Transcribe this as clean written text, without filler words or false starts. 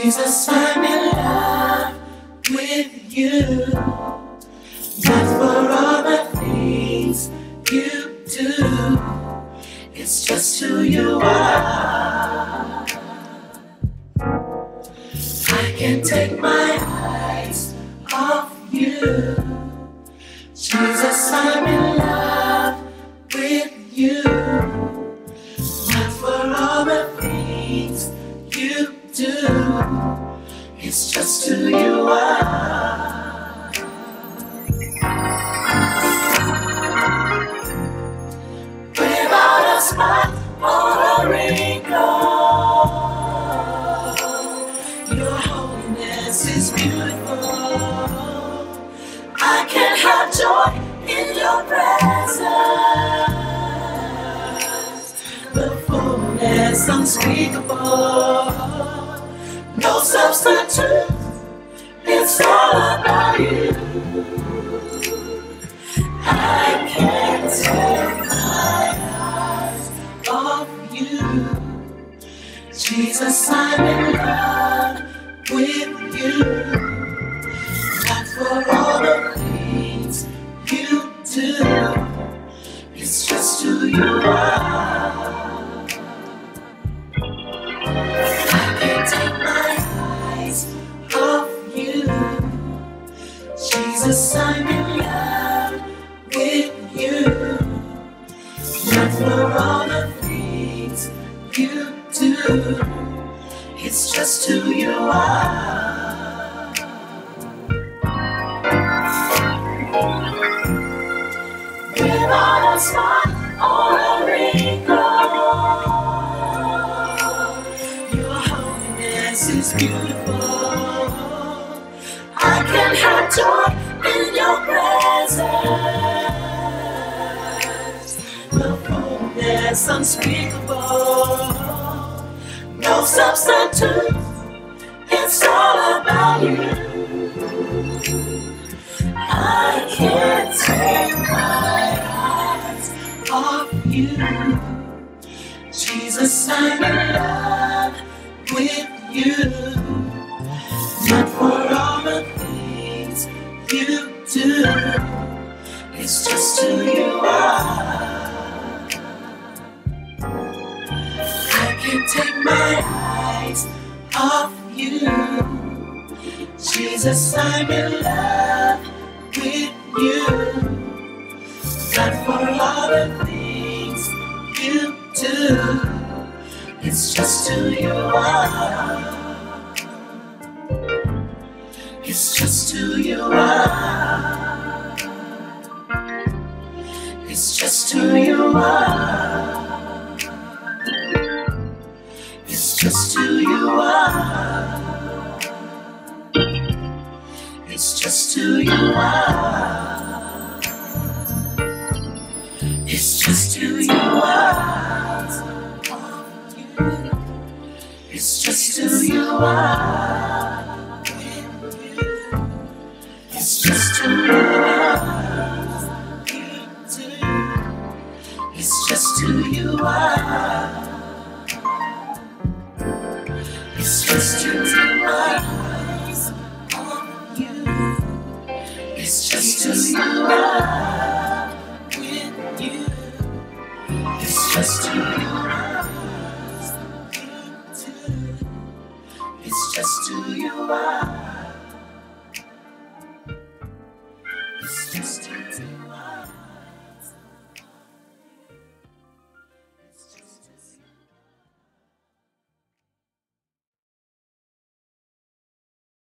Jesus, I'm in love with you. Not for all the things you do, it's just who you are. I can't take my eyes off you. Jesus, I'm in love with you. Not for all the things you do, it's just who you are. Without a spot or a wrinkle, your holiness is beautiful. I can have joy in your presence, the fullness unspeakable. No substitute, it's all about you. I can't take my eyes off you. Jesus, I'm in love with you. Not for all the things you do, it's just who you are. I can't take my eyes off you. Jesus, I'm in love with you. Not for all the things you do, it's just who you are. Without a spot or a wrinkle, your holiness is beautiful. I can have joy in your presence, the fullness unspeakable. No substitute, it's all about you. I can't take my eyes off you. Jesus, I'm in love with you. Not for all the things you do, it's just who you are. I can't take my eyes off you. Jesus, I'm in love with you. Not for all the things you do, it's just who you are. It's just who you are. It's just who you are. It's just who you are. It's just who you are. It's just who you are. It's just who you are. It's just who you are. It's just who you are. It's just who you are. It's just who you are with you. It's just who you are. It's just who you are. It's just who you are.